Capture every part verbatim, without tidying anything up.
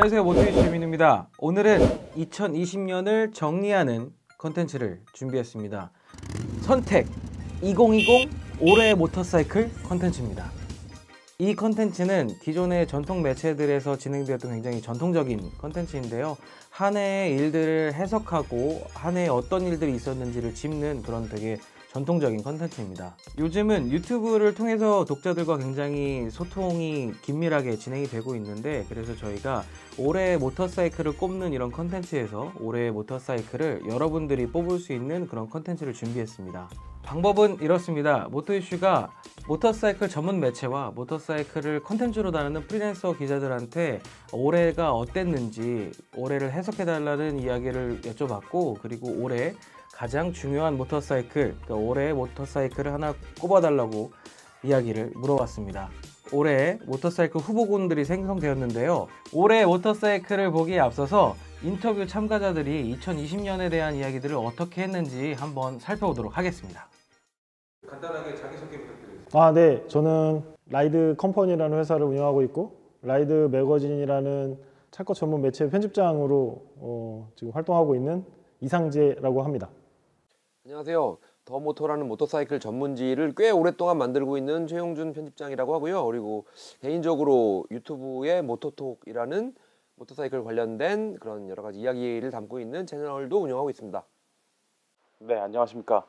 안녕하세요, 모토이 주민입니다. 오늘은 이천이십 년을 정리하는 컨텐츠를 준비했습니다. 선택 이천이십 올해의 모터사이클 컨텐츠입니다. 이 컨텐츠는 기존의 전통 매체들에서 진행되었던 굉장히 전통적인 컨텐츠인데요. 한 해의 일들을 해석하고 한 해에 어떤 일들이 있었는지를 짚는 그런 되게 전통적인 컨텐츠입니다. 요즘은 유튜브를 통해서 독자들과 굉장히 소통이 긴밀하게 진행이 되고 있는데, 그래서 저희가 올해의 모터사이클을 꼽는 이런 컨텐츠에서 올해의 모터사이클을 여러분들이 뽑을 수 있는 그런 컨텐츠를 준비했습니다. 방법은 이렇습니다. 모토이슈가 모터사이클 전문 매체와 모터사이클을 컨텐츠로 다루는 프리랜서 기자들한테 올해가 어땠는지 올해를 해석해달라는 이야기를 여쭤봤고, 그리고 올해 가장 중요한 모터사이클, 그러니까 올해의 모터사이클을 하나 꼽아달라고 이야기를 물어봤습니다. 올해 모터사이클 후보군들이 생성되었는데요. 올해 모터사이클을 보기에 앞서서 인터뷰 참가자들이 이천이십 년에 대한 이야기들을 어떻게 했는지 한번 살펴보도록 하겠습니다. 간단하게 자기소개 부탁드리겠습니다. 아, 네. 저는 라이드 컴퍼니라는 회사를 운영하고 있고, 라이드 매거진이라는 차컷 전문 매체 편집장으로 어, 지금 활동하고 있는 이상재라고 합니다. 안녕하세요. 더모터라는 모터사이클 전문지를 꽤 오랫동안 만들고 있는 최용준 편집장이라고 하고요. 그리고 개인적으로 유튜브에 모토톡이라는 모터사이클 관련된 그런 여러 가지 이야기를 담고 있는 채널도 운영하고 있습니다. 네, 안녕하십니까.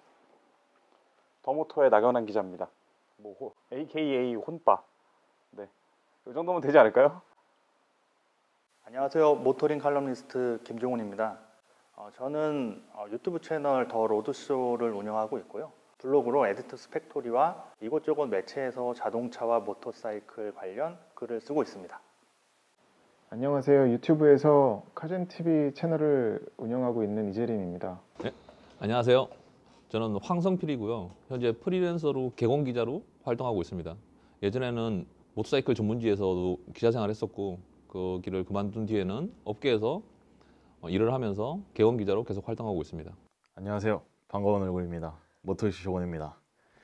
더모터의 나경환 기자입니다. 뭐 에이케이에이 혼빠. 네, 이 정도면 되지 않을까요? 안녕하세요. 모토링 칼럼니스트 김종훈입니다. 어, 저는 어, 유튜브 채널 더 로드쇼를 운영하고 있고요. 블로그로 에디터스 팩토리와 이곳저곳 매체에서 자동차와 모터사이클 관련 글을 쓰고 있습니다. 안녕하세요. 유튜브에서 카젠티비 채널을 운영하고 있는 이재림입니다. 네, 안녕하세요. 저는 황성필이고요. 현재 프리랜서로 개공 기자로 활동하고 있습니다. 예전에는 모터사이클 전문지에서도 기자 생활을 했었고, 그 길을 그만둔 뒤에는 업계에서 일을 하면서 개공 기자로 계속 활동하고 있습니다. 안녕하세요. 반가운 얼굴입니다. 모토이슈 조건입니다.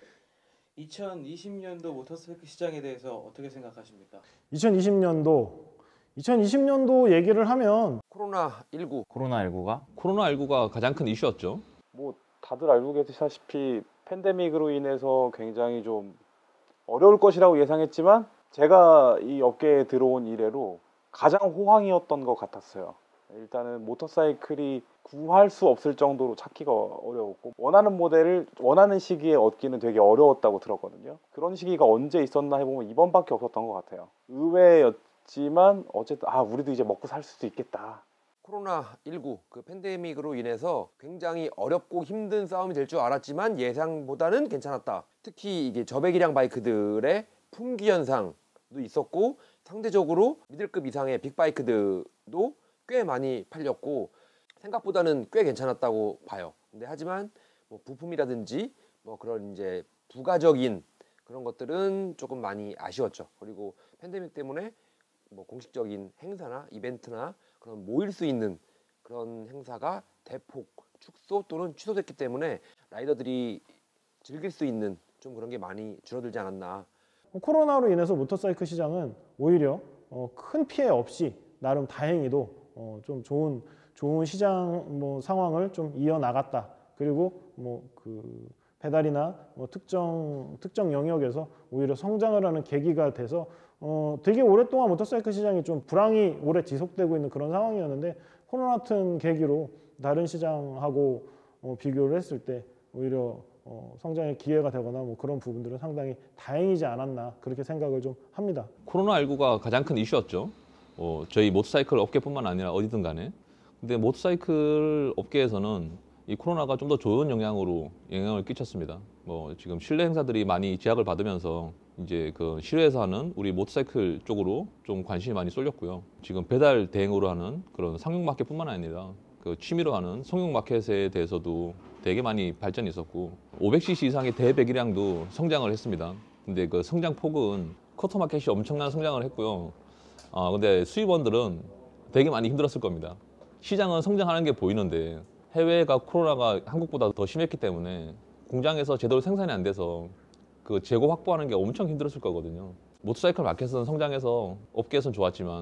이천이십 년도 모터사이클 시장에 대해서 어떻게 생각하십니까? 이천이십 년도 이천이십 년도 얘기를 하면 코로나십구 코로나십구가 코로나십구가 가장 큰 이슈였죠. 뭐 다들 알고 계시다시피 팬데믹으로 인해서 굉장히 좀 어려울 것이라고 예상했지만 제가 이 업계에 들어온 이래로 가장 호황이었던 것 같았어요. 일단은 모터사이클이 구할 수 없을 정도로 찾기가 어려웠고, 원하는 모델을 원하는 시기에 얻기는 되게 어려웠다고 들었거든요. 그런 시기가 언제 있었나 해보면 이번밖에 없었던 것 같아요. 의외였지만 어쨌든 아 우리도 이제 먹고 살 수도 있겠다. 코로나십구 그 팬데믹으로 인해서 굉장히 어렵고 힘든 싸움이 될 줄 알았지만 예상보다는 괜찮았다. 특히 이게 저배기량 바이크들의 품귀 현상도 있었고, 상대적으로 미들급 이상의 빅바이크들도 꽤 많이 팔렸고 생각보다는 꽤 괜찮았다고 봐요. 근데 하지만 뭐 부품이라든지 뭐 그런 이제 부가적인 그런 것들은 조금 많이 아쉬웠죠. 그리고 팬데믹 때문에 뭐 공식적인 행사나 이벤트나 그런 모일 수 있는 그런 행사가 대폭 축소 또는 취소됐기 때문에 라이더들이 즐길 수 있는 좀 그런 게 많이 줄어들지 않았나. 코로나로 인해서 모터사이클 시장은 오히려 어, 큰 피해 없이 나름 다행히도 어, 좀 좋은 좋은 시장 뭐 상황을 좀 이어나갔다. 그리고 뭐 그 배달이나 뭐 특정 특정 영역에서 오히려 성장을 하는 계기가 돼서 어, 되게 오랫동안 모터사이클 시장이 좀 불황이 오래 지속되고 있는 그런 상황이었는데, 코로나 같은 계기로 다른 시장하고 어, 비교를 했을 때 오히려 어, 성장의 기회가 되거나 뭐 그런 부분들은 상당히 다행이지 않았나, 그렇게 생각을 좀 합니다. 코로나십구가 가장 큰 이슈였죠. 어, 저희 모터사이클 업계뿐만 아니라 어디든 간에. 근데 모터사이클 업계에서는 이 코로나가 좀 더 좋은 영향으로 영향을 끼쳤습니다. 뭐 지금 실내 행사들이 많이 제약을 받으면서 이제 그 실외에서 하는 우리 모터사이클 쪽으로 좀 관심이 많이 쏠렸고요. 지금 배달 대행으로 하는 그런 상용 마켓뿐만 아니라 그 취미로 하는 성용 마켓에 대해서도 되게 많이 발전이 있었고, 오백 씨씨 이상의 대배기량도 성장을 했습니다. 근데 그 성장 폭은 커터 마켓이 엄청난 성장을 했고요. 아 근데 수입원들은 되게 많이 힘들었을 겁니다. 시장은 성장하는 게 보이는데 해외가 코로나가 한국보다 더 심했기 때문에 공장에서 제대로 생산이 안 돼서 그 재고 확보하는 게 엄청 힘들었을 거거든요. 모터사이클 마켓은 성장해서 업계에서는 좋았지만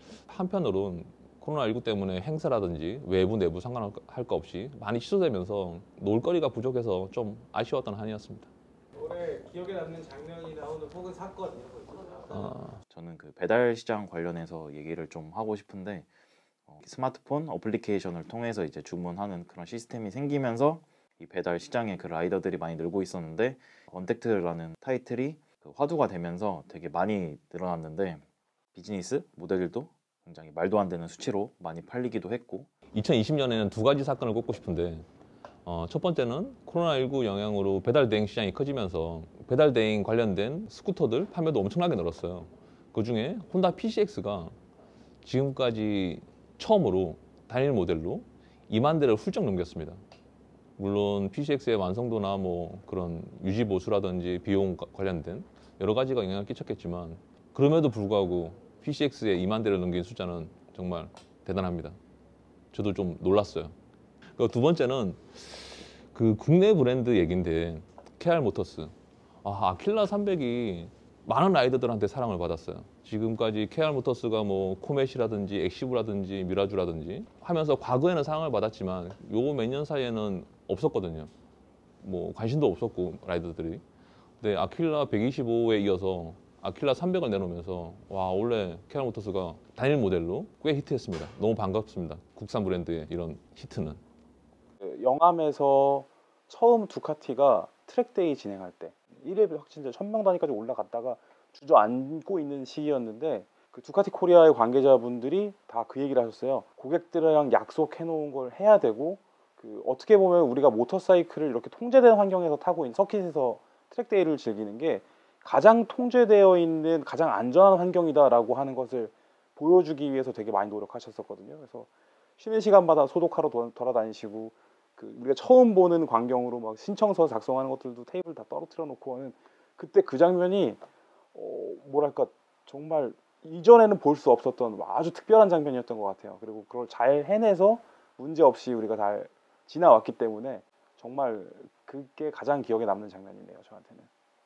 한편으론 코로나십구 때문에 행사라든지 외부 내부 상관할 거 없이 많이 취소되면서 놀거리가 부족해서 좀 아쉬웠던 한 해였습니다. 올해 기억에 남는 장면이나 혹은 사건 이런 거 있었나요? 어, 저는 그 배달 시장 관련해서 얘기를 좀 하고 싶은데 어, 스마트폰 어플리케이션을 통해서 이제 주문하는 그런 시스템이 생기면서 이 배달 시장에 그 라이더들이 많이 늘고 있었는데 언택트라는 타이틀이 그 화두가 되면서 되게 많이 늘어났는데 비즈니스 모델들도 굉장히 말도 안 되는 수치로 많이 팔리기도 했고 이천이십 년에는 두 가지 사건을 꼽고 싶은데 어, 첫 번째는 코로나십구 영향으로 배달 대행 시장이 커지면서 배달 대행 관련된 스쿠터들 판매도 엄청나게 늘었어요. 그중에 혼다 피씨엑스가 지금까지 처음으로 단일 모델로 이만 대를 훌쩍 넘겼습니다. 물론 피씨엑스의 완성도나 뭐 그런 유지 보수라든지 비용 관련된 여러 가지가 영향을 끼쳤겠지만 그럼에도 불구하고 피씨엑스의 이만 대를 넘긴 숫자는 정말 대단합니다. 저도 좀 놀랐어요. 두 번째는 그 국내 브랜드 얘기인데 케이알 모터스. 아, 아킬라 삼백이 많은 라이더들한테 사랑을 받았어요. 지금까지 케이알 모터스가 뭐 코멧이라든지 엑시브라든지 미라주라든지 하면서 과거에는 사랑을 받았지만 요 몇 년 사이에는 없었거든요. 뭐 관심도 없었고 라이더들이. 근데 아킬라 백이십오에 이어서 아킬라 삼백을 내놓으면서 와 원래 케이알 모터스가 단일 모델로 꽤 히트했습니다. 너무 반갑습니다. 국산 브랜드의 이런 히트는. 그 영암에서 처음 두카티가 트랙데이 진행할 때 일 회 확진자 천 명 단위까지 올라갔다가 주저앉고 있는 시기였는데 그 두카티 코리아의 관계자분들이 다 그 얘기를 하셨어요. 고객들이랑 약속해 놓은 걸 해야 되고 그 어떻게 보면 우리가 모터사이클을 이렇게 통제된 환경에서 타고 있는 서킷에서 트랙데이를 즐기는 게 가장 통제되어 있는 가장 안전한 환경이다라고 하는 것을 보여주기 위해서 되게 많이 노력하셨었거든요. 그래서 쉬는 시간마다 소독하러 도- 돌아다니시고 그 우리가 처음 보는 광경으로 막 신청서 작성하는 것들도 테이블 다 떨어뜨려 놓고 하는 그때 그 장면이 어, 뭐랄까 정말 이전에는 볼 수 없었던 아주 특별한 장면이었던 것 같아요. 그리고 그걸 잘 해내서 문제 없이 우리가 잘 지나왔기 때문에 정말 그게 가장 기억에 남는 장면이네요, 저한테는.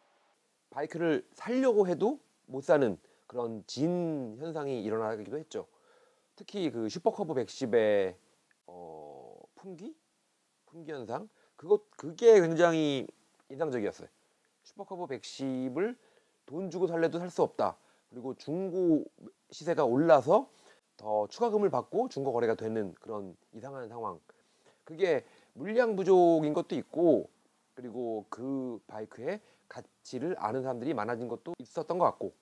바이크를 사려고 해도 못 사는 그런 진 현상이 일어나기도 했죠. 특히 그 슈퍼커브 백십의 어, 품귀? 품귀 현상? 그것 그게 굉장히 인상적이었어요. 슈퍼커브 백십을 돈 주고 살래도 살 수 없다. 그리고 중고 시세가 올라서 더 추가금을 받고 중고 거래가 되는 그런 이상한 상황. 그게 물량 부족인 것도 있고 그리고 그 바이크의 가치를 아는 사람들이 많아진 것도 있었던 것 같고.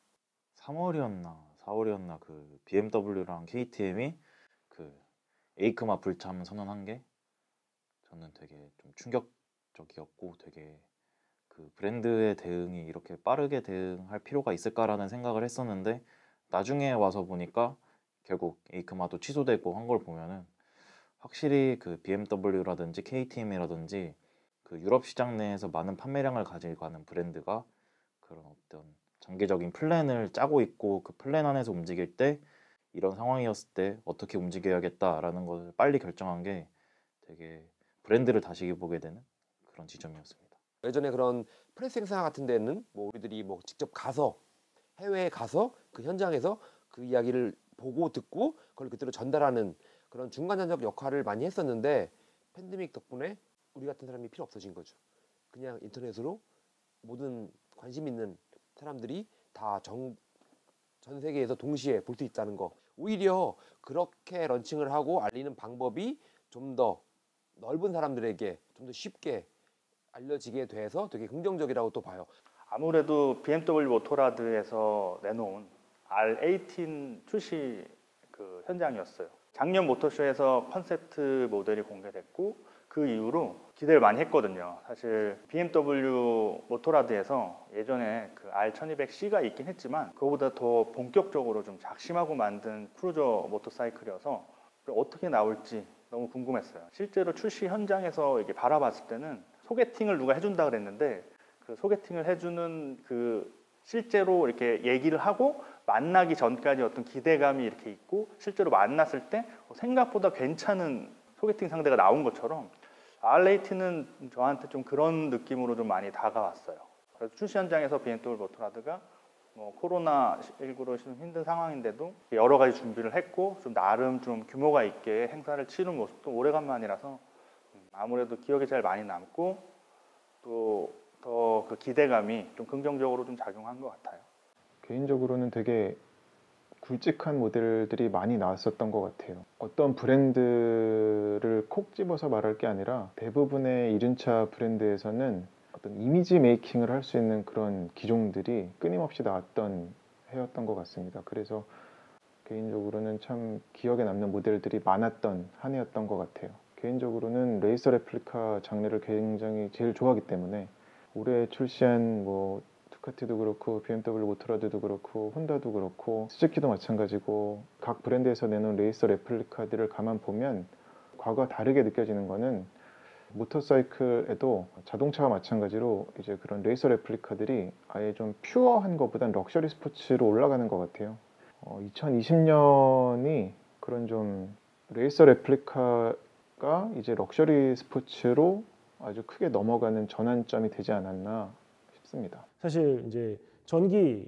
삼월이었나 사월이었나 그 비엠더블유랑 케이티엠이 그 에이크마 불참 선언한 게 저는 되게 좀 충격적이었고 되게 그 브랜드의 대응이 이렇게 빠르게 대응할 필요가 있을까라는 생각을 했었는데 나중에 와서 보니까 결국 에이크마도 취소되고 한 걸 보면은 확실히 그 비엠더블유라든지 케이티엠이라든지 그 유럽 시장 내에서 많은 판매량을 가지고 가는 브랜드가 그런 어떤 장기적인 플랜을 짜고 있고 그 플랜 안에서 움직일 때 이런 상황이었을 때 어떻게 움직여야겠다라는 것을 빨리 결정한 게 되게 브랜드를 다시 보게 되는 그런 지점이었습니다. 예전에 그런 프레스 행사 같은 데는 뭐 우리들이 뭐 직접 가서 해외에 가서 그 현장에서 그 이야기를 보고 듣고 그걸 그대로 전달하는 그런 중간전적 역할을 많이 했었는데 팬데믹 덕분에 우리 같은 사람이 필요 없어진 거죠. 그냥 인터넷으로 모든 관심 있는 사람들이 다 전 세계에서 동시에 볼 수 있다는 거. 오히려 그렇게 런칭을 하고 알리는 방법이 좀 더 넓은 사람들에게 좀 더 쉽게 알려지게 돼서 되게 긍정적이라고 또 봐요. 아무래도 비엠더블유 모토라드에서 내놓은 알 에이틴 출시 그 현장이었어요. 작년 모터쇼에서 컨셉트 모델이 공개됐고 그 이후로 기대를 많이 했거든요. 사실 비엠더블유 모토라드에서 예전에 그 알 천이백 씨가 있긴 했지만 그거보다 더 본격적으로 좀 작심하고 만든 크루저 모터사이클이어서 어떻게 나올지 너무 궁금했어요. 실제로 출시 현장에서 이게 바라봤을 때는 소개팅을 누가 해준다 그랬는데 그 소개팅을 해주는 그 실제로 이렇게 얘기를 하고 만나기 전까지 어떤 기대감이 이렇게 있고 실제로 만났을 때 생각보다 괜찮은 소개팅 상대가 나온 것처럼 알에이티는 저한테 좀 그런 느낌으로 좀 많이 다가왔어요. 그래서 출시 현장에서 비엠더블유 모토라드가 뭐 코로나십구로 좀 힘든 상황인데도 여러 가지 준비를 했고 좀 나름 좀 규모가 있게 행사를 치른 모습도 오래간만이라서 아무래도 기억에 제일 많이 남고 또 더 그 기대감이 좀 긍정적으로 좀 작용한 것 같아요. 개인적으로는 되게 굵직한 모델들이 많이 나왔었던 것 같아요. 어떤 브랜드를 콕 집어서 말할 게 아니라 대부분의 이륜차 브랜드에서는 어떤 이미지 메이킹을 할 수 있는 그런 기종들이 끊임없이 나왔던 해였던 것 같습니다. 그래서 개인적으로는 참 기억에 남는 모델들이 많았던 한 해였던 것 같아요. 개인적으로는 레이서 레플리카 장르를 굉장히 제일 좋아하기 때문에 올해 출시한 뭐 두카티도 그렇고 비엠더블유 모토라드도 그렇고 혼다도 그렇고 스즈키도 마찬가지고 각 브랜드에서 내놓은 레이서 레플리카들을 가만 보면 과거와 다르게 느껴지는 거는 모터사이클에도 자동차와 마찬가지로 이제 그런 레이서 레플리카들이 아예 좀 퓨어한 것보단 럭셔리 스포츠로 올라가는 것 같아요. 어, 이천이십 년이 그런 좀 레이서 레플리카가 이제 럭셔리 스포츠로 아주 크게 넘어가는 전환점이 되지 않았나 싶습니다. 사실 이제 전기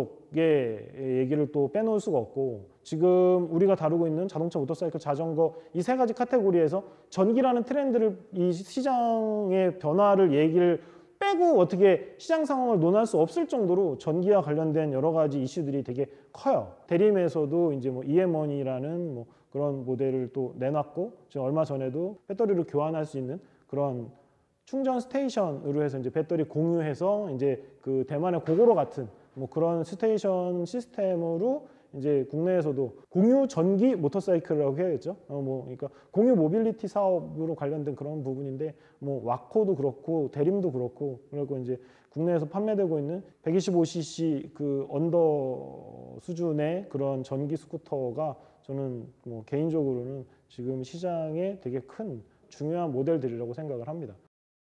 쪽의 얘기를 또 빼놓을 수가 없고 지금 우리가 다루고 있는 자동차, 모터사이클, 자전거 이 세 가지 카테고리에서 전기라는 트렌드를 이 시장의 변화를 얘기를 빼고 어떻게 시장 상황을 논할 수 없을 정도로 전기와 관련된 여러 가지 이슈들이 되게 커요. 대림에서도 이제 뭐 이엠원이라는 뭐 그런 모델을 또 내놨고 지금 얼마 전에도 배터리를 교환할 수 있는 그런 충전 스테이션으로 해서 이제 배터리 공유해서 이제 그 대만의 고고로 같은 뭐 그런 스테이션 시스템으로 이제 국내에서도 공유 전기 모터사이클이라고 해야겠죠. 어 뭐 그러니까 공유 모빌리티 사업으로 관련된 그런 부분인데 뭐 와코도 그렇고 대림도 그렇고 그리고 이제 국내에서 판매되고 있는 백이십오 씨씨 그 언더 수준의 그런 전기 스쿠터가 저는 뭐 개인적으로는 지금 시장에 되게 큰 중요한 모델들이라고 생각을 합니다.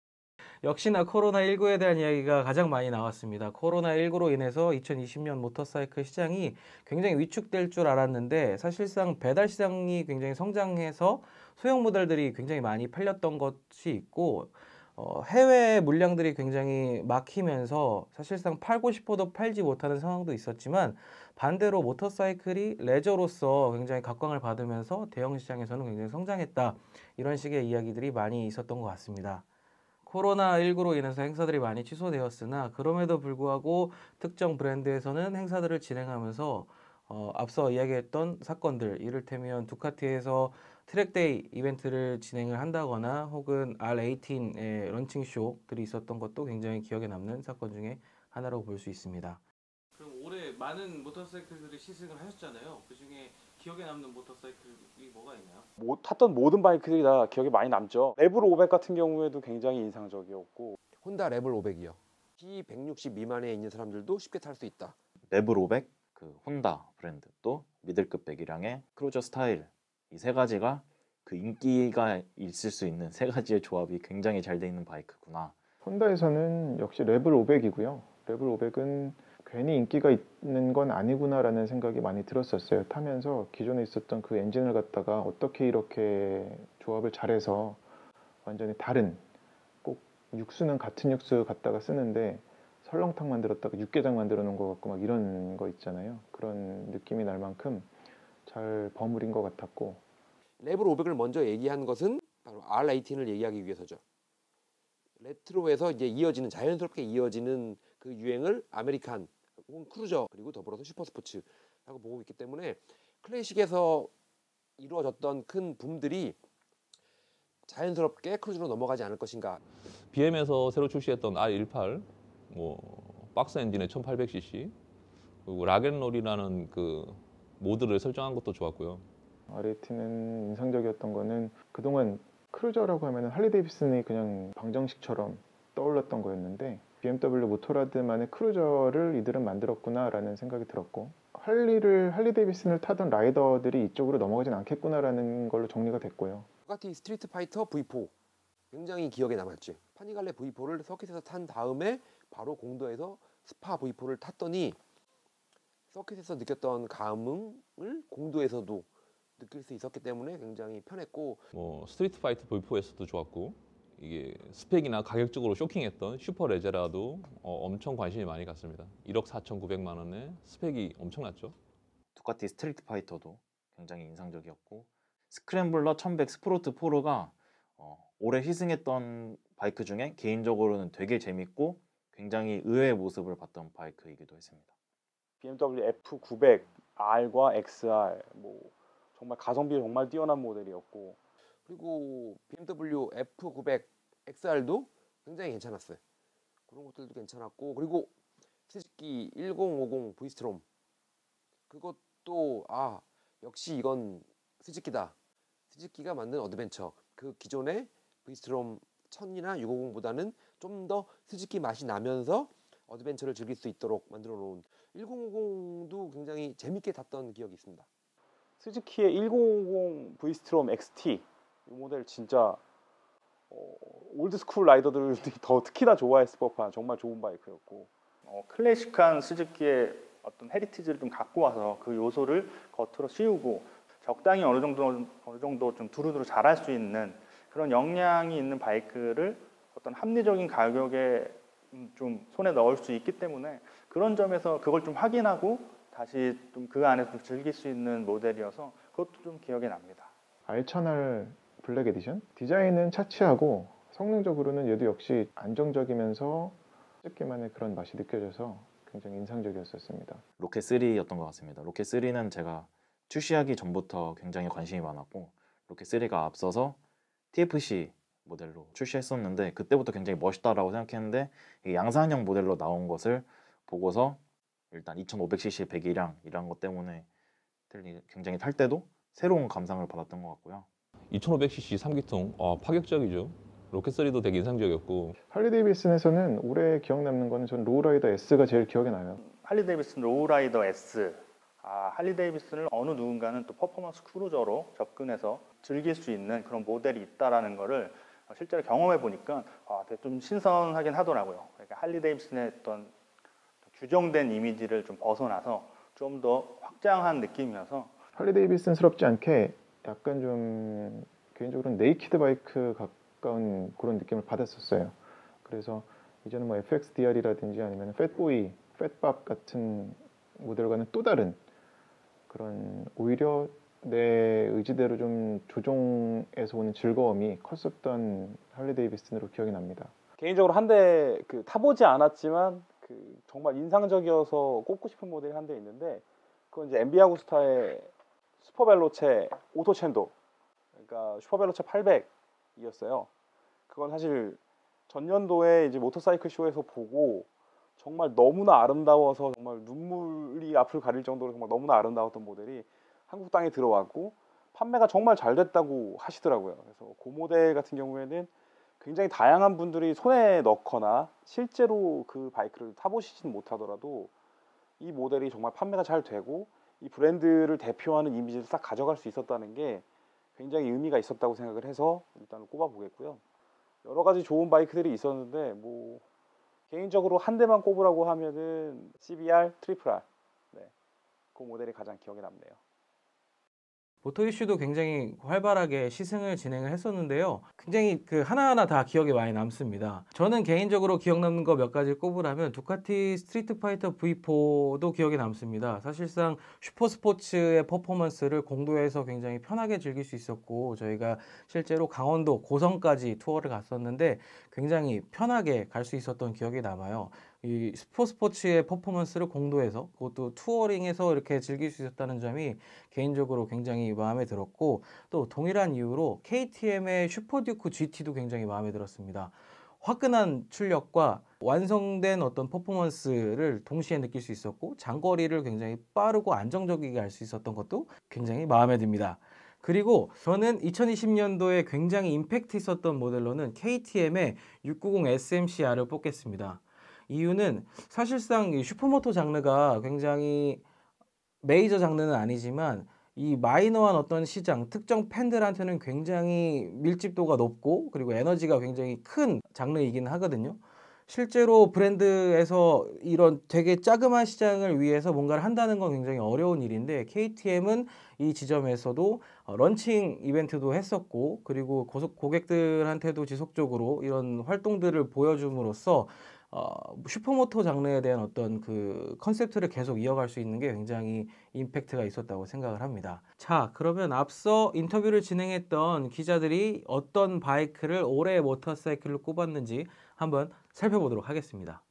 역시나 코로나십구에 대한 이야기가 가장 많이 나왔습니다. 코로나십구로 인해서 이천이십 년 모터사이클 시장이 굉장히 위축될 줄 알았는데 사실상 배달 시장이 굉장히 성장해서 소형 모델들이 굉장히 많이 팔렸던 것이 있고 어, 해외 물량들이 굉장히 막히면서 사실상 팔고 싶어도 팔지 못하는 상황도 있었지만 반대로 모터사이클이 레저로서 굉장히 각광을 받으면서 대형 시장에서는 굉장히 성장했다. 이런 식의 이야기들이 많이 있었던 것 같습니다. 코로나십구로 인해서 행사들이 많이 취소되었으나 그럼에도 불구하고 특정 브랜드에서는 행사들을 진행하면서 어, 앞서 이야기했던 사건들 이를테면 두카티에서 트랙데이 이벤트를 진행을 한다거나 혹은 알 에이틴의 런칭 쇼들이 있었던 것도 굉장히 기억에 남는 사건 중에 하나라고 볼 수 있습니다. 그럼 올해 많은 모터사이클들이 시승을 하셨잖아요. 그중에 기억에 남는 모터사이클이 뭐가 있나요? 뭐, 탔던 모든 바이크들이 다 기억에 많이 남죠. 레블 오백 같은 경우에도 굉장히 인상적이었고 혼다 레벨 오백이요. 키 백육십 미만에 있는 사람들도 쉽게 탈 수 있다. 레블 오백, 그 혼다 브랜드 또 미들급 배기량의 크루저 스타일 이 세 가지가 그 인기가 있을 수 있는 세 가지의 조합이 굉장히 잘 돼 있는 바이크구나. 혼다에서는 역시 레블 오백이고요. 레블 오백은 괜히 인기가 있는 건 아니구나라는 생각이 많이 들었었어요. 타면서 기존에 있었던 그 엔진을 갖다가 어떻게 이렇게 조합을 잘해서 완전히 다른, 꼭 육수는 같은 육수 갖다가 쓰는데 설렁탕 만들었다가 육개장 만들어 놓은 것 같고 막 이런 거 있잖아요. 그런 느낌이 날 만큼 잘 버무린 것 같았고. 레벨 오백을 먼저 얘기한 것은 바로 알 에이틴을 얘기하기 위해서죠. 레트로에서 이제 이어지는 자연스럽게 이어지는 그 유행을 아메리칸 혹은 크루저 그리고 더불어서 슈퍼스포츠라고 보고 있기 때문에 클래식에서 이루어졌던 큰 붐들이 자연스럽게 크루즈로 넘어가지 않을 것인가. 비엠에서 새로 출시했던 알 십팔, 뭐 박스 엔진의 천팔백 씨씨, 그리고 락앤롤이라는 그 모드를 설정한 것도 좋았고요. 알 에이틴은 인상적이었던 거는 그동안 크루저라고 하면 할리 데이비슨이 그냥 방정식처럼 떠올랐던 거였는데 비엠더블유 모토라드만의 크루저를 이들은 만들었구나라는 생각이 들었고 할리를 할리 데이비슨을 타던 라이더들이 이쪽으로 넘어가진 않겠구나라는 걸로 정리가 됐고요. 부가티 스트리트 파이터 브이 포 굉장히 기억에 남았지. 파니갈레 브이 포를 서킷에서 탄 다음에 바로 공도에서 스파 브이 포를 탔더니 서킷에서 느꼈던 감흥을 공도에서도 느낄 수 있었기 때문에 굉장히 편했고 뭐 스트리트 파이터 브이 포에서도 좋았고 이게 스펙이나 가격적으로 쇼킹했던 슈퍼 레제라도 어, 엄청 관심이 많이 갔습니다. 일억 사천구백만 원에 스펙이 엄청났죠. 두카티 스트리트 파이터도 굉장히 인상적이었고 스크램블러 천백 스프로트 포르가 어, 올해 시승했던 바이크 중에 개인적으로는 되게 재밌고 굉장히 의외의 모습을 봤던 바이크이기도 했습니다. 비엠더블유 에프 구백 R과 엑스알 뭐 정말 가성비 정말 뛰어난 모델이었고 그리고 비엠더블유 에프 구백 엑스알도 굉장히 괜찮았어요. 그런 것들도 괜찮았고 그리고 스즈키 천오십 브이스트롬 그것도 아 역시 이건 스즈키다. 스즈키가 만든 어드벤처 그 기존의 브이스트롬 천이나 육백오십보다는 좀 더 스즈키 맛이 나면서 어드벤처를 즐길 수 있도록 만들어 놓은 천오십도 굉장히 재밌게 탔던 기억이 있습니다. 스즈키의 천오십 브이스트롬 엑스티 이 모델 진짜 어, 올드스쿨 라이더들이 더 특히나 좋아했을 법한 정말 좋은 바이크였고 어, 클래식한 스즈키의 어떤 헤리티지를 좀 갖고 와서 그 요소를 겉으로 씌우고 적당히 어느 정도 어느 정도 좀 두루두루 잘할 수 있는 그런 역량이 있는 바이크를 어떤 합리적인 가격에 좀 손에 넣을 수 있기 때문에 그런 점에서 그걸 좀 확인하고 다시 좀 그 안에서 즐길 수 있는 모델이어서 그것도 좀 기억에 납니다. 알 천 알 블랙 에디션? 디자인은 차치하고 성능적으로는 얘도 역시 안정적이면서 스즈키만의 그런 맛이 느껴져서 굉장히 인상적이었었습니다. 로켓 쓰리였던 것 같습니다. 로켓 쓰리는 제가 출시하기 전부터 굉장히 관심이 많았고 로켓 쓰리가 앞서서 티에프씨 모델로 출시했었는데 그때부터 굉장히 멋있다라고 생각했는데 이게 양산형 모델로 나온 것을 보고서 일단 이천오백 씨씨 배기량 이런 것 때문에 굉장히 탈 때도 새로운 감상을 받았던 것 같고요. 이천오백 씨씨 삼 기통 어, 파격적이죠. 로켓 쓰리도 되게 인상적이었고 할리 데이비슨에서는 올해 기억 남는 거는 전 로우라이더 S가 제일 기억에 나요. 할리 데이비슨 로우라이더 S. 아, 할리 데이비슨을 어느 누군가는 또 퍼포먼스 크루저로 접근해서 즐길 수 있는 그런 모델이 있다라는 거를 실제로 경험해 보니까 아, 되게 좀 신선하긴 하더라고요. 그러니까 할리 데이비슨의 어떤 규정된 이미지를 좀 벗어나서 좀 더 확장한 느낌이어서 할리 데이비슨스럽지 않게 약간 좀 개인적으로는 네이키드 바이크 가까운 그런 느낌을 받았었어요. 그래서 이제는 뭐 에프엑스디알이라든지 아니면 팻보이, 팻밥 같은 모델과는 또 다른 그런 오히려 내 의지대로 좀 조종에서 오는 즐거움이 컸었던 할리 데이비슨으로 기억이 납니다. 개인적으로 한 대 그 타보지 않았지만 그 정말 인상적이어서 꼽고 싶은 모델이 한 대 있는데 그건 이제 엠비 아구스타의 슈퍼벨로체 오토챈도 그러니까 슈퍼벨로체 팔백이었어요. 그건 사실 전년도에 이제 모터사이클 쇼에서 보고 정말 너무나 아름다워서 정말 눈물이 앞을 가릴 정도로 정말 너무나 아름다웠던 모델이 한국 땅에 들어왔고 판매가 정말 잘 됐다고 하시더라고요. 그래서 그 모델 같은 경우에는 굉장히 다양한 분들이 손에 넣거나 실제로 그 바이크를 타보시지는 못하더라도 이 모델이 정말 판매가 잘 되고 이 브랜드를 대표하는 이미지를 싹 가져갈 수 있었다는 게 굉장히 의미가 있었다고 생각을 해서 일단 꼽아보겠고요. 여러 가지 좋은 바이크들이 있었는데 뭐 개인적으로 한 대만 꼽으라고 하면은 씨비알 트리플 알 네, 그 모델이 가장 기억에 남네요. 모터 이슈도 굉장히 활발하게 시승을 진행을 했었는데요. 굉장히 그 하나하나 다 기억에 많이 남습니다. 저는 개인적으로 기억 남는 거 몇 가지 꼽으라면 두카티 스트리트 파이터 브이 포도 기억에 남습니다. 사실상 슈퍼스포츠의 퍼포먼스를 공도에서 굉장히 편하게 즐길 수 있었고 저희가 실제로 강원도 고성까지 투어를 갔었는데 굉장히 편하게 갈 수 있었던 기억이 남아요. 이 슈퍼스포츠의 퍼포먼스를 공도에서 그것도 투어링에서 이렇게 즐길 수 있었다는 점이 개인적으로 굉장히 마음에 들었고 또 동일한 이유로 케이티엠의 슈퍼듀크 지티도 굉장히 마음에 들었습니다. 화끈한 출력과 완성된 어떤 퍼포먼스를 동시에 느낄 수 있었고 장거리를 굉장히 빠르고 안정적이게 할 수 있었던 것도 굉장히 마음에 듭니다. 그리고 저는 이천이십 년도에 굉장히 임팩트 있었던 모델로는 케이티엠의 육백구십 에스엠씨알을 뽑겠습니다. 이유는 사실상 이 슈퍼모토 장르가 굉장히 메이저 장르는 아니지만 이 마이너한 어떤 시장, 특정 팬들한테는 굉장히 밀집도가 높고 그리고 에너지가 굉장히 큰 장르이긴 하거든요. 실제로 브랜드에서 이런 되게 자그마한 시장을 위해서 뭔가를 한다는 건 굉장히 어려운 일인데 케이티엠은 이 지점에서도 어, 런칭 이벤트도 했었고 그리고 고속 고객들한테도 지속적으로 이런 활동들을 보여줌으로써 어, 슈퍼모토 장르에 대한 어떤 그 컨셉트를 계속 이어갈 수 있는 게 굉장히 임팩트가 있었다고 생각을 합니다. 자, 그러면 앞서 인터뷰를 진행했던 기자들이 어떤 바이크를 올해의 모터사이클로 꼽았는지 한번 살펴보도록 하겠습니다.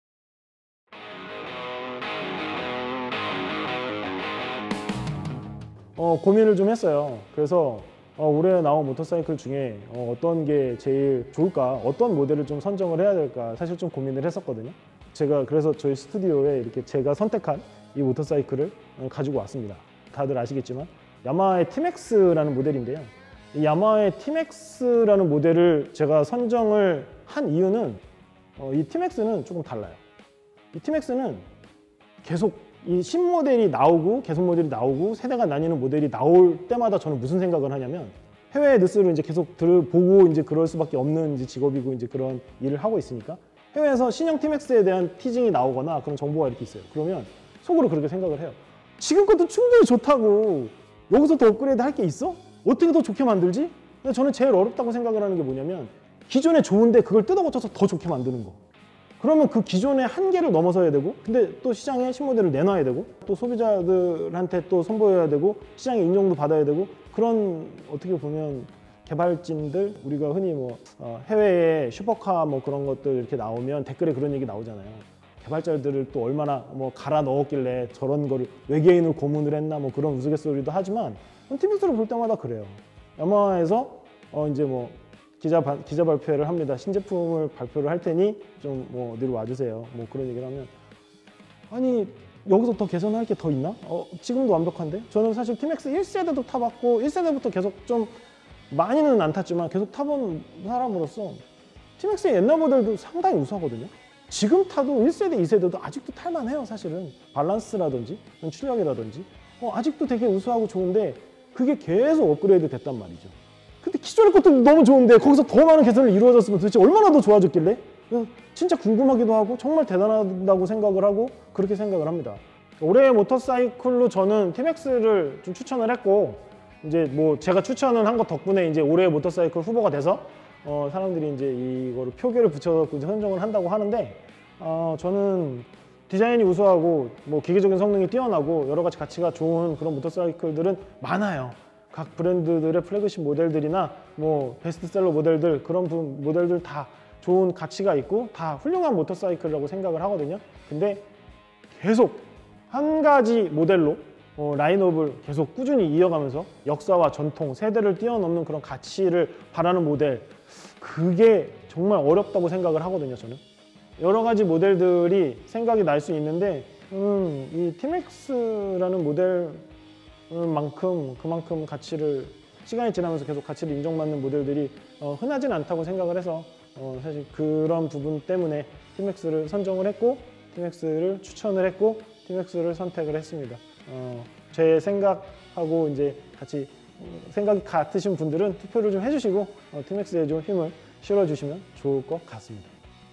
어, 고민을 좀 했어요. 그래서 어, 올해 나온 모터사이클 중에 어, 어떤 게 제일 좋을까, 어떤 모델을 좀 선정을 해야 될까 사실 좀 고민을 했었거든요. 제가 그래서 저희 스튜디오에 이렇게 제가 선택한 이 모터사이클을 어, 가지고 왔습니다. 다들 아시겠지만 야마하의 티맥스라는 모델인데요. 이 야마하의 티맥스라는 모델을 제가 선정을 한 이유는 어, 이 티맥스는 조금 달라요. 이 티맥스는 계속 이 신모델이 나오고 개선 모델이 나오고 세대가 나뉘는 모델이 나올 때마다 저는 무슨 생각을 하냐면 해외 뉴스를 이제 계속 들보고 이제 그럴 수밖에 없는 이제 직업이고 이제 그런 일을 하고 있으니까 해외에서 신형 티맥스에 대한 티징이 나오거나 그런 정보가 이렇게 있어요. 그러면 속으로 그렇게 생각을 해요. 지금 것도 충분히 좋다고 여기서 더 업그레이드 할 게 있어? 어떻게 더 좋게 만들지? 근데 저는 제일 어렵다고 생각을 하는 게 뭐냐면 기존에 좋은데 그걸 뜯어 고쳐서 더 좋게 만드는 거. 그러면 그 기존의 한계를 넘어서야 되고 근데 또 시장에 신모델을 내놔야 되고 또 소비자들한테 또 선보여야 되고 시장의 인정도 받아야 되고 그런 어떻게 보면 개발진들 우리가 흔히 뭐 어 해외에 슈퍼카 뭐 그런 것들 이렇게 나오면 댓글에 그런 얘기 나오잖아요. 개발자들을 또 얼마나 뭐 갈아 넣었길래 저런 거를 외계인을 고문을 했나 뭐 그런 우스갯소리도 하지만 티비에스를 볼 때마다 그래요. 야마하에서 어 이제 뭐 기자, 바, 기자 발표를 합니다. 신제품을 발표를 할 테니 좀 뭐 어디로 와주세요. 뭐 그런 얘기를 하면 아니 여기서 더 개선할 게 더 있나? 어, 지금도 완벽한데? 저는 사실 티맥스 일 세대도 타봤고 일 세대부터 계속 좀 많이는 안 탔지만 계속 타본 사람으로서 티맥스의 옛날 모델도 상당히 우수하거든요. 지금 타도 일 세대, 이 세대도 아직도 탈만해요. 사실은 밸런스라든지 출력이라든지 어, 아직도 되게 우수하고 좋은데 그게 계속 업그레이드 됐단 말이죠. 근데 기존의 것도 너무 좋은데 거기서 더 많은 개선을 이루어졌으면 도대체 얼마나 더 좋아졌길래? 진짜 궁금하기도 하고 정말 대단하다고 생각을 하고 그렇게 생각을 합니다. 올해의 모터사이클로 저는 티맥스를 좀 추천을 했고 이제 뭐 제가 추천을 한 것 덕분에 이제 올해의 모터사이클 후보가 돼서 어 사람들이 이제 이거를 표기를 붙여서 이제 선정을 한다고 하는데 어 저는 디자인이 우수하고 뭐 기계적인 성능이 뛰어나고 여러 가지 가치가 좋은 그런 모터사이클들은 많아요. 각 브랜드들의 플래그십 모델들이나 뭐 베스트셀러 모델들 그런 모델들 다 좋은 가치가 있고 다 훌륭한 모터사이클이라고 생각을 하거든요. 근데 계속 한 가지 모델로 어, 라인업을 계속 꾸준히 이어가면서 역사와 전통, 세대를 뛰어넘는 그런 가치를 바라는 모델 그게 정말 어렵다고 생각을 하거든요. 저는 여러 가지 모델들이 생각이 날 수 있는데 음, 이 티맥스라는 모델 만큼 그만큼 가치를 시간이 지나면서 계속 가치를 인정받는 모델들이 어, 흔하진 않다고 생각을 해서 어, 사실 그런 부분 때문에 티맥스를 선정을 했고 티맥스를 추천을 했고 티맥스를 선택을 했습니다. 어, 제 생각하고 이제 같이 생각이 같으신 분들은 투표를 좀 해주시고 어, 티맥스에 좀 힘을 실어주시면 좋을 것 같습니다.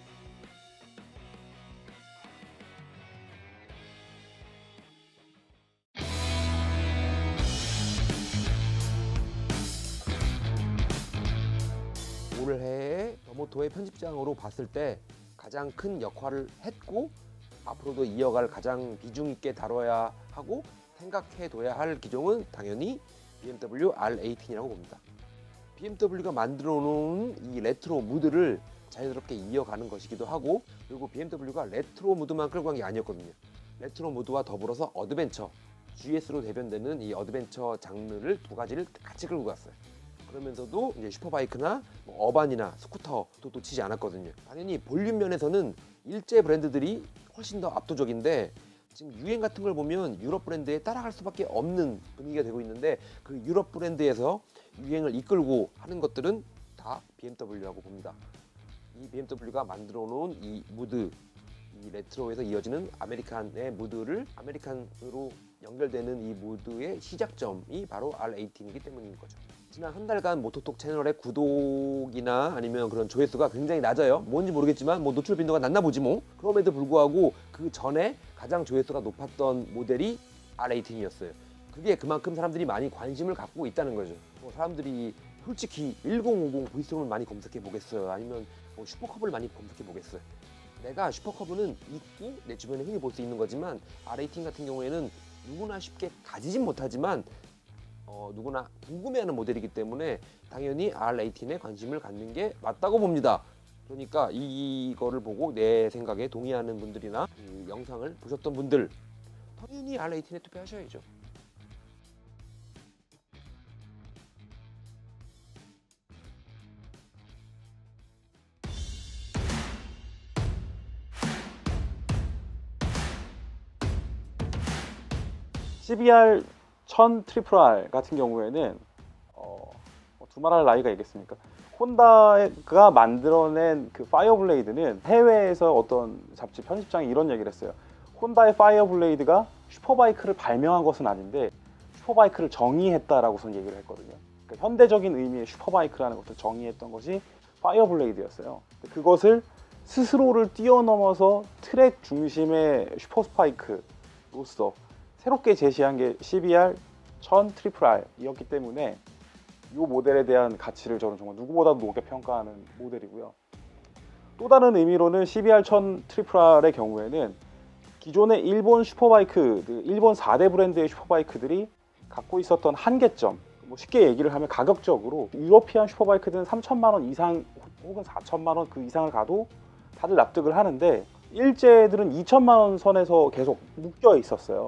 올해의 더모토의 편집장으로 봤을 때 가장 큰 역할을 했고 앞으로도 이어갈 가장 비중 있게 다뤄야 하고 생각해둬야 할 기종은 당연히 비엠더블유 알 에이틴이라고 봅니다. 비엠더블유가 만들어 놓은 이 레트로 무드를 자연스럽게 이어가는 것이기도 하고 그리고 비엠더블유가 레트로 무드만 끌고 간 게 아니었거든요. 레트로 무드와 더불어서 어드벤처, 지에스로 대변되는 이 어드벤처 장르를 두 가지를 같이 끌고 갔어요. 그러면서도 이제 슈퍼바이크나 뭐 어반이나 스쿠터도 놓치지 않았거든요. 당연히 볼륨 면에서는 일제 브랜드들이 훨씬 더 압도적인데 지금 유행 같은 걸 보면 유럽 브랜드에 따라갈 수밖에 없는 분위기가 되고 있는데 그 유럽 브랜드에서 유행을 이끌고 하는 것들은 다 비엠더블유라고 봅니다. 이 비엠더블유가 만들어 놓은 이 무드, 이 레트로에서 이어지는 아메리칸의 무드를 아메리칸으로 연결되는 이 무드의 시작점이 바로 알 에이틴이기 때문인 거죠. 지난 한 달간 모토톡 채널의 구독이나 아니면 그런 조회수가 굉장히 낮아요. 뭔지 모르겠지만 뭐 노출 빈도가 낮나 보지 뭐. 그럼에도 불구하고 그 전에 가장 조회수가 높았던 모델이 알 에이틴이었어요. 그게 그만큼 사람들이 많이 관심을 갖고 있다는 거죠. 뭐 사람들이 솔직히 천오십 브이스롬을 많이 검색해 보겠어요? 아니면 뭐 슈퍼컵을 많이 검색해 보겠어요? 내가 슈퍼컵은 있고 내 주변에 흔히 볼 수 있는 거지만 알 에이틴 같은 경우에는 누구나 쉽게 가지진 못하지만 어, 누구나 궁금해하는 모델이기 때문에 당연히 알 에이틴에 관심을 갖는 게 맞다고 봅니다. 그러니까 이거를 보고 내 생각에 동의하는 분들이나 그 영상을 보셨던 분들 당연히 알 에이틴에 투표하셔야죠. 씨비알 천 트리플 알 같은 경우에는 어, 두말할 나이가 있겠습니까? 혼다가 만들어낸 그 파이어블레이드는 해외에서 어떤 잡지 편집장이 이런 얘기를 했어요. 혼다의 파이어블레이드가 슈퍼바이크를 발명한 것은 아닌데 슈퍼바이크를 정의했다라고선 얘기를 했거든요. 그러니까 현대적인 의미의 슈퍼바이크라는 것을 정의했던 것이 파이어블레이드였어요. 그것을 스스로를 뛰어넘어서 트랙 중심의 슈퍼스파이크로서 새롭게 제시한 게 씨비알 천 트리플 알이었기 때문에 이 모델에 대한 가치를 저는 정말 누구보다도 높게 평가하는 모델이고요. 또 다른 의미로는 씨비알 천 트리플 알의 경우에는 기존의 일본 슈퍼바이크, 일본 사 대 브랜드의 슈퍼바이크들이 갖고 있었던 한계점, 뭐 쉽게 얘기를 하면 가격적으로 유러피안 슈퍼바이크들은 삼천만 원 이상 혹은 사천만 원 그 이상을 가도 다들 납득을 하는데 일제들은 이천만 원 선에서 계속 묶여 있었어요.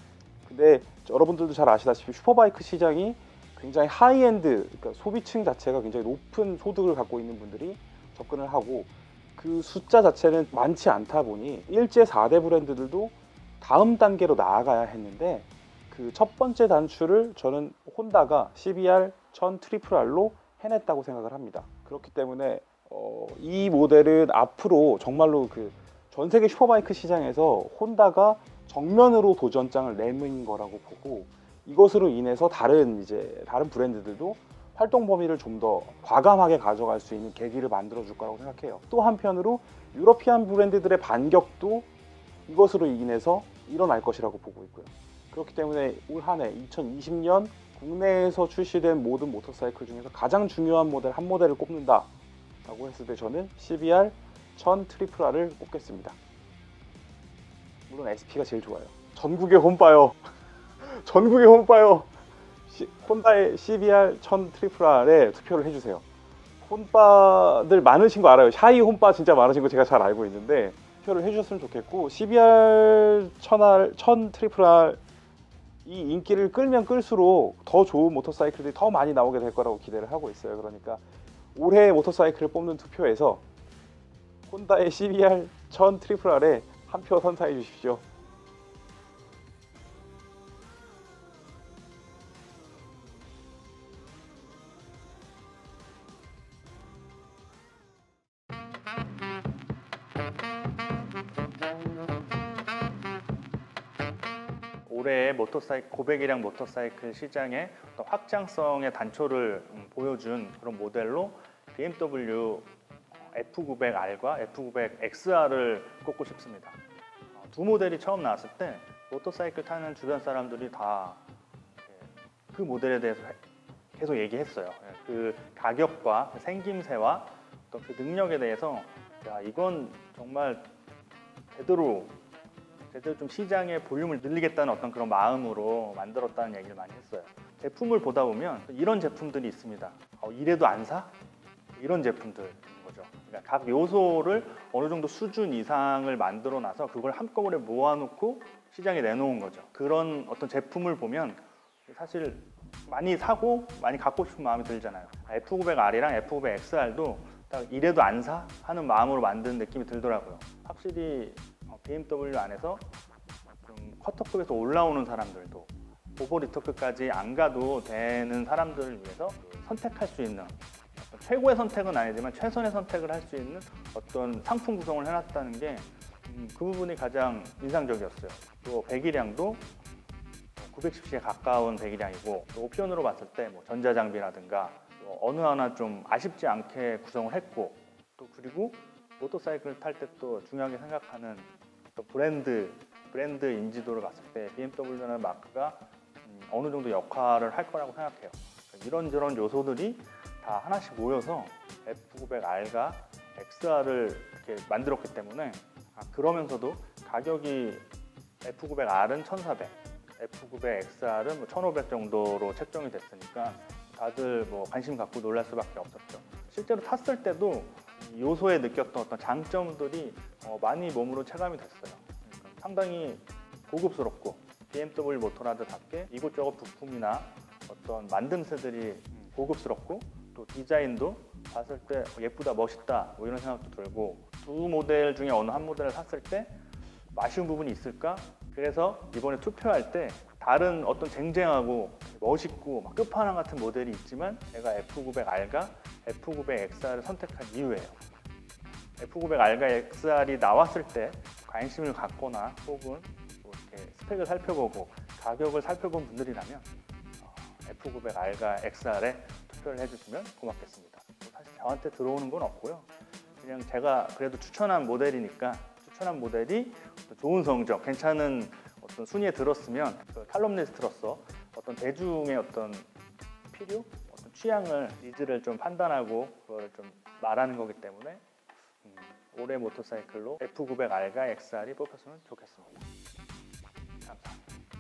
근데 여러분들도 잘 아시다시피 슈퍼바이크 시장이 굉장히 하이엔드, 그러니까 소비층 자체가 굉장히 높은 소득을 갖고 있는 분들이 접근을 하고 그 숫자 자체는 많지 않다 보니 일제 사 대 브랜드들도 다음 단계로 나아가야 했는데 그 첫 번째 단추를 저는 혼다가 씨비알 천 트리플 알로 해냈다고 생각을 합니다. 그렇기 때문에 어, 이 모델은 앞으로 정말로 그 전 세계 슈퍼바이크 시장에서 혼다가 정면으로 도전장을 내민 거라고 보고 이것으로 인해서 다른 이제 다른 브랜드들도 활동 범위를 좀 더 과감하게 가져갈 수 있는 계기를 만들어 줄 거라고 생각해요. 또 한편으로 유러피안 브랜드들의 반격도 이것으로 인해서 일어날 것이라고 보고 있고요. 그렇기 때문에 올 한 해 이천이십 년 국내에서 출시된 모든 모터사이클 중에서 가장 중요한 모델 한 모델을 꼽는다 라고 했을 때 저는 씨비알 천 트리플 알을 꼽겠습니다. 물론 에스피가 제일 좋아요. 전국에 홈파요. 전국에 홈파요. 시, 혼다의 씨비알 천 트리플 알에 투표를 해주세요. 홈파들 많으신 거 알아요. 샤이 홈파 진짜 많으신 거 제가 잘 알고 있는데 투표를 해주셨으면 좋겠고 씨비알 천 트리플 알 이 인기를 끌면 끌수록 더 좋은 모터사이클들이 더 많이 나오게 될 거라고 기대를 하고 있어요. 그러니까 올해의 모터사이클을 뽑는 투표에서 혼다의 씨비알 천 트리플 알에 한 표 선사해 주십시오. 올해의 모터사이클, 고백이량 모터사이클 시장의 어떤 확장성의 단초를 음, 보여준 그런 모델로 비엠더블유 에프 구백 알과 에프 구백 엑스알을 꼽고 싶습니다. 어, 두 모델이 처음 나왔을 때 모터사이클 타는 주변 사람들이 다 그 모델에 대해서 계속 얘기했어요. 그 가격과 생김새와 또 그 능력에 대해서 야, 이건 정말 제대로 제대로 좀 시장의 볼륨을 늘리겠다는 어떤 그런 마음으로 만들었다는 얘기를 많이 했어요. 제품을 보다 보면 이런 제품들이 있습니다. 어, 이래도 안 사? 이런 제품들인 거죠. 그러니까 각 요소를 어느 정도 수준 이상을 만들어 놔서 그걸 한꺼번에 모아놓고 시장에 내놓은 거죠. 그런 어떤 제품을 보면 사실 많이 사고 많이 갖고 싶은 마음이 들잖아요. 에프 구백 알이랑 에프 구백 엑스알도 딱 이래도 안 사? 하는 마음으로 만든 느낌이 들더라고요. 확실히 비엠더블유 안에서 좀 쿼터급에서 올라오는 사람들도 오버리터급까지 안 가도 되는 사람들을 위해서 선택할 수 있는 최고의 선택은 아니지만 최선의 선택을 할 수 있는 어떤 상품 구성을 해놨다는 게 그 음, 그 부분이 가장 인상적이었어요. 또 배기량도 구백십 씨에 가까운 배기량이고 또 옵션으로 봤을 때 뭐 전자장비라든가 뭐 어느 하나 좀 아쉽지 않게 구성을 했고 또 그리고 모터사이클을 탈 때 또 중요하게 생각하는 또 브랜드 브랜드 인지도를 봤을 때 비엠더블유라는 마크가 음, 어느 정도 역할을 할 거라고 생각해요. 이런저런 요소들이 다 하나씩 모여서 에프 구백 알과 엑스알을 이렇게 만들었기 때문에 아, 그러면서도 가격이 에프 구백 알은 천사백, 에프 구백 엑스알은 뭐 천오백 정도로 책정이 됐으니까 다들 뭐 관심 갖고 놀랄 수밖에 없었죠. 실제로 탔을 때도 이 요소에 느꼈던 어떤 장점들이 어, 많이 몸으로 체감이 됐어요. 그러니까 상당히 고급스럽고 비엠더블유 모터라드답게 이곳저곳 부품이나 어떤 만듦새들이 고급스럽고 또 디자인도 봤을 때 예쁘다, 멋있다 뭐 이런 생각도 들고 두 모델 중에 어느 한 모델을 샀을 때 아쉬운 부분이 있을까? 그래서 이번에 투표할 때 다른 어떤 쟁쟁하고 멋있고 막 끝판왕 같은 모델이 있지만 제가 에프 구백 알과 에프 구백 엑스알을 선택한 이유예요. 에프 구백 알과 엑스알이 나왔을 때 관심을 갖거나 혹은 뭐 이렇게 스펙을 살펴보고 가격을 살펴본 분들이라면 어, 에프 구백 알과 엑스알에 투표를 해주시면 고맙겠습니다. 사실 저한테 들어오는 건 없고요. 그냥 제가 그래도 추천한 모델이니까 추천한 모델이 좋은 성적, 괜찮은 어떤 순위에 들었으면 그 칼럼니스트로서 어떤 대중의 어떤 필요, 어떤 취향을, 니즈를 좀 판단하고 그걸 좀 말하는 거기 때문에 음, 올해 모터사이클로 에프 구백 알과 엑스알이 뽑혔으면 좋겠습니다. 감사합니다.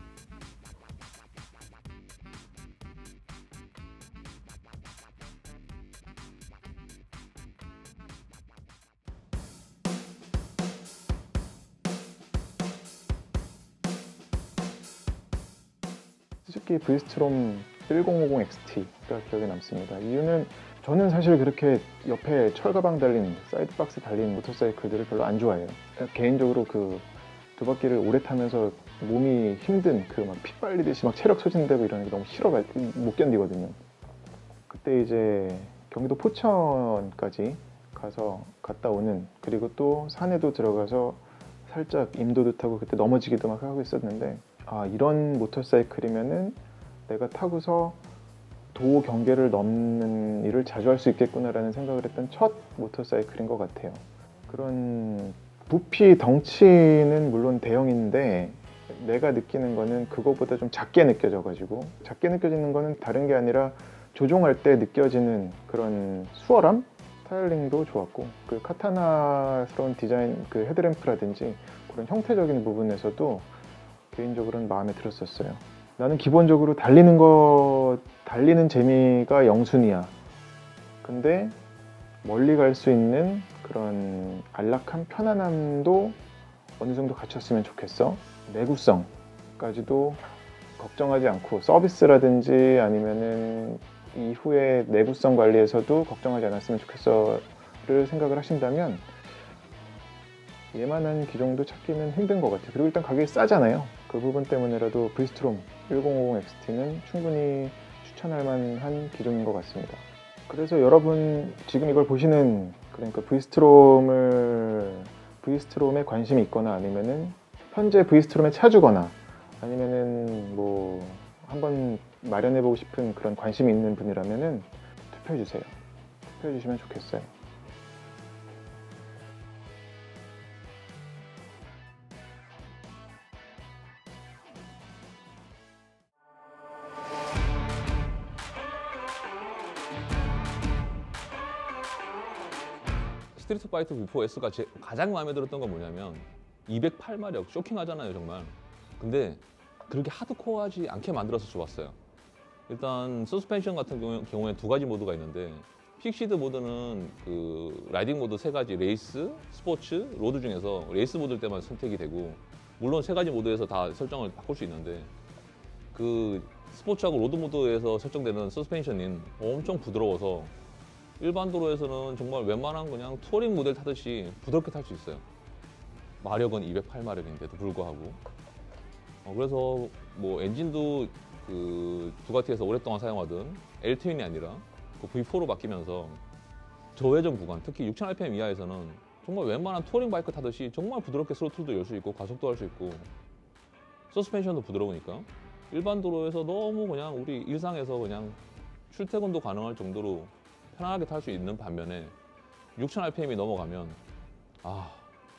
수즈키 브리스트롬 천오십 엑스티가 기억에 남습니다. 이유는 저는 사실 그렇게 옆에 철가방 달린, 사이드박스 달린 모터사이클들을 별로 안 좋아해요. 개인적으로 그 두 바퀴를 오래 타면서 몸이 힘든 그 막 피 빨리듯이 막 체력 소진되고 이러는 게 너무 싫어 못 견디거든요. 그때 이제 경기도 포천까지 가서 갔다 오는, 그리고 또 산에도 들어가서 살짝 임도도 타고 그때 넘어지기도 막 하고 있었는데, 아, 이런 모터사이클이면은 내가 타고서 도 경계를 넘는 일을 자주 할 수 있겠구나라는 생각을 했던 첫 모터사이클인 것 같아요. 그런 부피 덩치는 물론 대형인데 내가 느끼는 거는 그거보다 좀 작게 느껴져가지고, 작게 느껴지는 거는 다른 게 아니라 조종할 때 느껴지는 그런 수월함? 스타일링도 좋았고, 그 카타나스러운 디자인, 그 헤드램프라든지 그런 형태적인 부분에서도 개인적으로는 마음에 들었었어요. 나는 기본적으로 달리는 거, 달리는 재미가 영순이야. 근데 멀리 갈 수 있는 그런 안락함, 편안함도 어느 정도 갖췄으면 좋겠어. 내구성까지도 걱정하지 않고, 서비스라든지 아니면은 이후에 내구성 관리에서도 걱정하지 않았으면 좋겠어를 생각을 하신다면 얘만한 기종도 찾기는 힘든 것 같아요. 그리고 일단 가격이 싸잖아요. 그 부분 때문에라도 브리스트롬 천오십 엑스티는 충분히 추천할 만한 기종인 것 같습니다. 그래서 여러분 지금 이걸 보시는, 그러니까 브리스트롬을 브리스트롬에 관심이 있거나 아니면은 현재 브리스트롬에 차주거나 아니면은 뭐 한번 마련해보고 싶은 그런 관심이 있는 분이라면은 투표해주세요. 투표해주시면 좋겠어요. 스트리트 파이터 구 포 에스가 제 가장 마음에 들었던 건 뭐냐면 이백팔 마력, 쇼킹하잖아요 정말. 근데 그렇게 하드코어하지 않게 만들어서 좋았어요. 일단 서스펜션 같은 경우, 경우에 두 가지 모드가 있는데, 픽시드 모드는 그 라이딩 모드 세 가지, 레이스, 스포츠, 로드 중에서 레이스 모드 때만 선택이 되고, 물론 세 가지 모드에서 다 설정을 바꿀 수 있는데, 그 스포츠하고 로드 모드에서 설정되는 서스펜션이 엄청 부드러워서 일반 도로에서는 정말 웬만한 그냥 투어링 모델 타듯이 부드럽게 탈 수 있어요. 마력은 이백팔 마력인데도 불구하고. 어, 그래서 뭐 엔진도 그 두가티에서 오랫동안 사용하던 엘트윈이 아니라 그 브이 포로 바뀌면서 저회전 구간, 특히 육천 알피엠 이하에서는 정말 웬만한 투어링 바이크 타듯이 정말 부드럽게 스로틀도 열 수 있고 가속도 할 수 있고, 서스펜션도 부드러우니까 일반 도로에서 너무 그냥 우리 일상에서 그냥 출퇴근도 가능할 정도로 편안하게 탈 수 있는 반면에 육천 알피엠이 넘어가면 아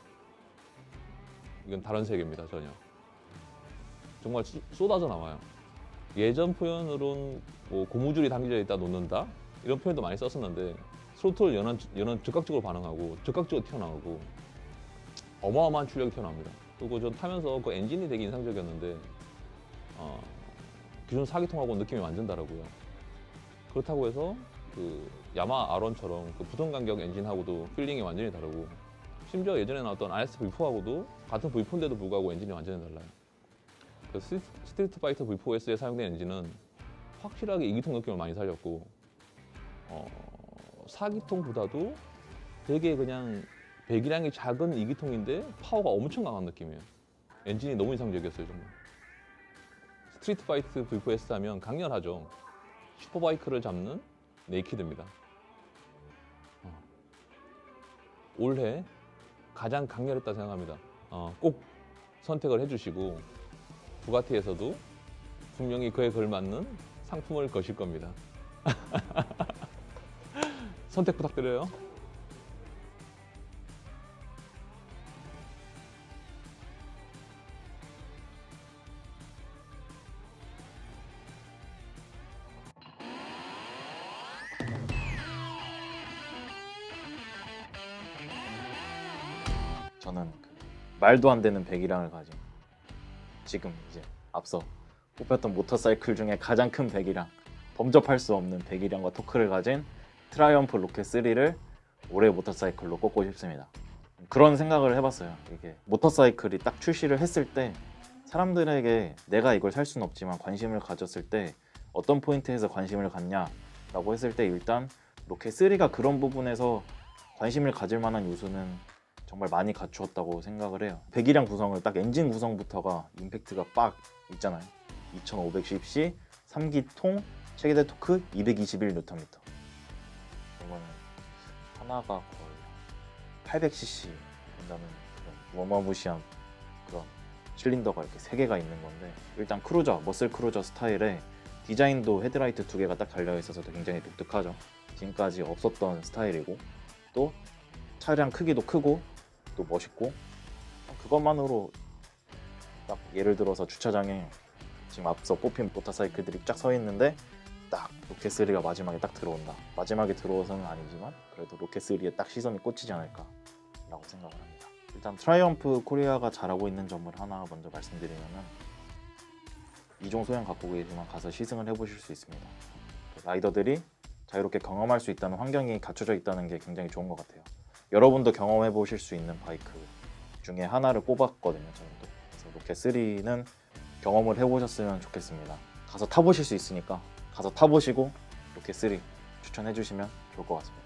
이건 다른 세계입니다. 전혀 정말 쏟- 쏟아져 나와요. 예전 표현으로는 뭐 고무줄이 당겨져 있다 놓는다 이런 표현도 많이 썼었는데 스로틀 연한, 연한 즉각적으로 반응하고 즉각적으로 튀어나오고 어마어마한 출력이 튀어나옵니다. 그리고 전 타면서 그 엔진이 되게 인상적이었는데 어, 기존 사 기통하고 느낌이 완전 다르고요. 그렇다고 해서 그 야마 알원처럼 그 부동 간격 엔진하고도 필링이 완전히 다르고 심지어 예전에 나왔던 알에스 브이 포하고도 같은 브이 포인데도 불구하고 엔진이 완전히 달라요. 그 스트- 스트리트 파이터 브이 포 에스에 사용된 엔진은 확실하게 이 기통 느낌을 많이 살렸고 어, 사 기통보다도 되게 그냥 배기량이 작은 이 기통인데 파워가 엄청 강한 느낌이에요. 엔진이 너무 인상적이었어요 정말. 스트리트 파이트 브이 포 에스 하면 강렬하죠. 슈퍼바이크를 잡는 네이키드입니다. 어. 올해 가장 강렬했다 생각합니다. 어, 꼭 선택을 해주시고 부가티에서도 분명히 그에 걸맞는 상품을 거실 겁니다. 선택 부탁드려요. 저는 그 말도 안 되는 배기량을 가진 지금 이제 앞서 뽑혔던 모터사이클 중에 가장 큰 배기량, 범접할 수 없는 배기량과 토크를 가진 트라이엄프 로켓 쓰리를 올해의 모터사이클로 꼽고 싶습니다. 그런 생각을 해봤어요. 이게 모터사이클이 딱 출시를 했을 때 사람들에게 내가 이걸 살 수는 없지만 관심을 가졌을 때 어떤 포인트에서 관심을 갖냐라고 했을 때 일단 로켓 쓰리가 그런 부분에서 관심을 가질 만한 요소는 정말 많이 갖추었다고 생각을 해요. 배기량 구성을 딱 엔진 구성부터가 임팩트가 빡 있잖아요. 이천오백 씨씨, 삼 기통, 최대 토크 이백이십일 뉴턴 미터. 이거는 하나가 거의 팔백 씨씨 된다는 그런 어마무시한 그런 실린더가 이렇게 세 개가 있는 건데 일단 크루저, 머슬 크루저 스타일의 디자인도 헤드라이트 두 개가 딱 달려있어서 굉장히 독특하죠. 지금까지 없었던 스타일이고 또 차량 크기도 크고 또 멋있고 그것만으로 딱 예를 들어서 주차장에 지금 앞서 뽑힌 모터사이클들이 쫙 서 있는데 딱 로켓 쓰리가 마지막에 딱 들어온다. 마지막에 들어서는 아니지만 그래도 로켓 쓰리에 딱 시선이 꽂히지 않을까 라고 생각을 합니다. 일단 트라이엄프 코리아가 잘하고 있는 점을 하나 먼저 말씀드리면은 이종 소형 갖고 계시면 가서 시승을 해보실 수 있습니다. 라이더들이 자유롭게 경험할 수 있다는 환경이 갖춰져 있다는 게 굉장히 좋은 것 같아요. 여러분도 경험해 보실 수 있는 바이크 중에 하나를 뽑았거든요. 저는 또. 그래서 로켓 쓰리는 경험을 해보셨으면 좋겠습니다. 가서 타보실 수 있으니까 가서 타보시고 로켓 쓰리 추천해 주시면 좋을 것 같습니다.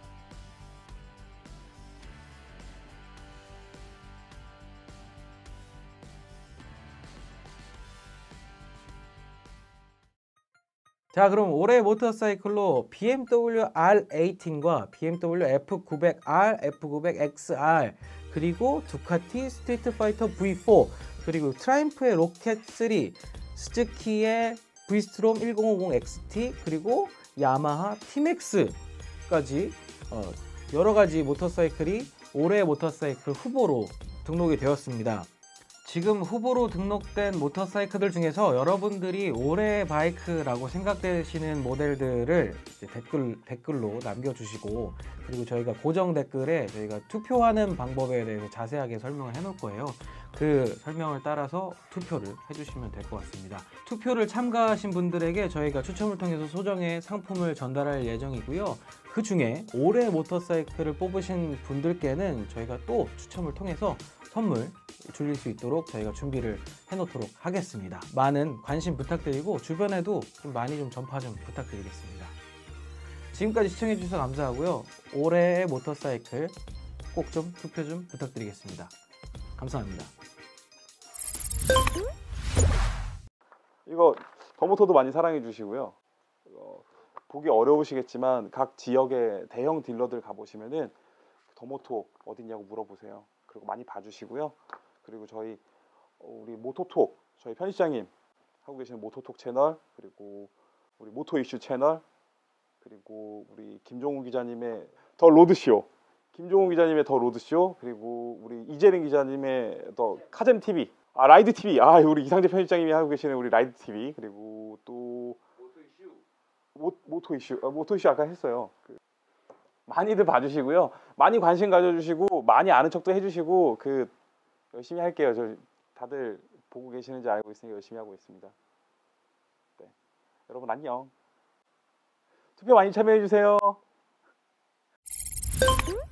자, 그럼 올해 모터사이클로 비엠더블유 알 에이틴과 비엠더블유 에프 구백 알, 에프 구백 엑스알 그리고 두카티 스트리트 파이터 브이 포 그리고 트라이엄프의 로켓 쓰리, 스즈키의 브리스트롬 천오십 엑스티 그리고 야마하 티맥스까지 어, 여러 가지 모터사이클이 올해 모터사이클 후보로 등록이 되었습니다. 지금 후보로 등록된 모터사이클들 중에서 여러분들이 올해의 바이크라고 생각되시는 모델들을 이제 댓글, 댓글로 남겨주시고 그리고 저희가 고정 댓글에 저희가 투표하는 방법에 대해서 자세하게 설명을 해놓을 거예요. 그 설명을 따라서 투표를 해주시면 될 것 같습니다. 투표를 참가하신 분들에게 저희가 추첨을 통해서 소정의 상품을 전달할 예정이고요. 그 중에 올해 모터사이클을 뽑으신 분들께는 저희가 또 추첨을 통해서 선물 줄일 수 있도록 저희가 준비를 해놓도록 하겠습니다. 많은 관심 부탁드리고 주변에도 좀 많이 좀 전파 좀 부탁드리겠습니다. 지금까지 시청해주셔서 감사하고요. 올해의 모터사이클 꼭 좀 투표 좀 부탁드리겠습니다. 감사합니다. 이거 더모터도 많이 사랑해 주시고요. 어, 보기 어려우시겠지만 각 지역의 대형 딜러들 가보시면은 더모토 어딨냐고 물어보세요. 그리고 많이 봐주시고요. 그리고 저희 어, 우리 모토톡 저희 편집장님 하고 계시는 모토톡 채널, 그리고 우리 모토 이슈 채널, 그리고 우리 김종우 기자님의 더 로드쇼, 김종우 기자님의 더 로드쇼, 그리고 우리 이재린 기자님의 더 카잼 티비, 아 라이드 티비, 아 우리 이상재 편집장님이 하고 계시는 우리 라이드 티비, 그리고 또 모토 이슈, 모, 모토 이슈, 아, 모토 이슈 아까 했어요. 그, 많이들 봐주시고요, 많이 관심 가져주시고 많이 아는 척도 해주시고 그 열심히 할게요. 저 다들 보고 계시는지 알고 있으니까 열심히 하고 있습니다. 네. 여러분 안녕. 투표 많이 참여해 주세요.